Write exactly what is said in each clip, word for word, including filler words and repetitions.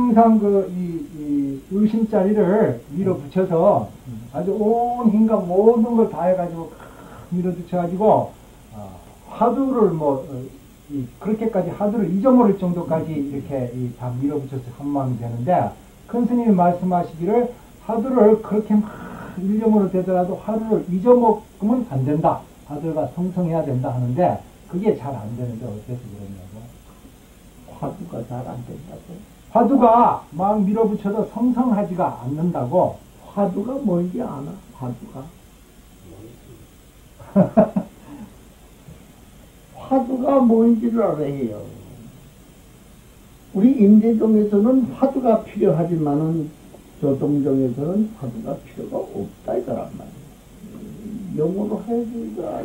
항상 그, 이, 이 의심자리를 밀어붙여서 아주 온 힘과 모든 걸 다 해가지고 밀어붙여가지고, 어, 화두를 뭐, 어, 이, 그렇게까지 화두를 잊어버릴 정도까지 이렇게 이, 다 밀어붙여서 한 마음이 되는데, 큰 스님이 말씀하시기를 화두를 그렇게 막 일념으로 되더라도 화두를 잊어먹으면 안 된다. 화두가 성성해야 된다 하는데, 그게 잘 안 되는데 어째서 그러냐고. 화두가 잘 안 된다고. 화두가 막 밀어붙여도 성성하지가 않는다고. 화두가 뭔지 아나? 화두가. 화두가 뭔지를 알아요. 우리 임재종에서는 화두가 필요하지만은 조동종에서는 화두가 필요가 없다 이거란 말이에요. 영어로 해주자.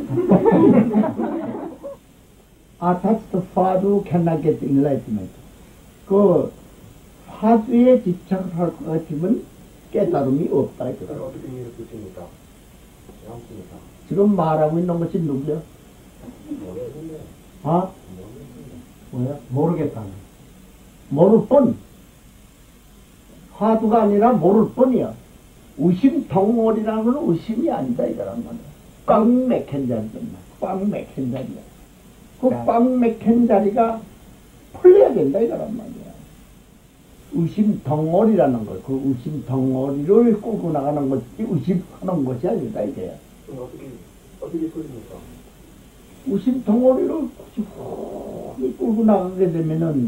아, that's the 화두 cannot get enlightenment. 그 화두에 집착을 할 것 같으면 깨달음이 없다 이거다. 어떻게 이해했습니까? 양습니까? 지금 말하고 있는 것이 누구야? 모르겠는데. 아? 뭐야? 모르겠다는. 모를 뿐. 화두가 아니라 모를 뿐이야. 의심 덩어리라는 건 의심이 아니다 이거란 말이야. 꽉 맥힌 자리야. 꽉 맥힌 자리야. 그 꽉 맥힌 자리가 풀려야 된다 이거란 말이야. 의심 덩어리라는 걸, 그 의심 덩어리를 끌고 나가는 것이 의심하는 것이 아니다 이거야. 어떻게 어떻게 풀립니까? 의심 덩어리를 훅 끌고 나가게 되면은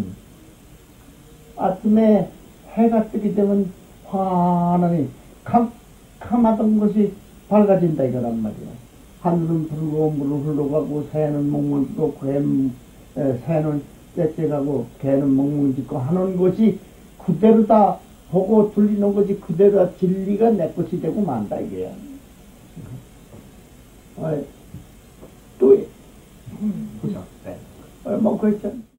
아침에 해가 뜨게 되면 환하니 캄캄하던 것이 밝아진다 이거란 말이야. 하늘은 붉고 물은 흘러가고 새는 멍멍 짓고 개, 새는 째째가고 개는 멍멍 짓고 하는 것이 그대로 다 보고 들리는 것이 그대로 다 진리가 내 것이 되고 만다 이게야. 또 그죠? 네. 뭐 그랬잖아.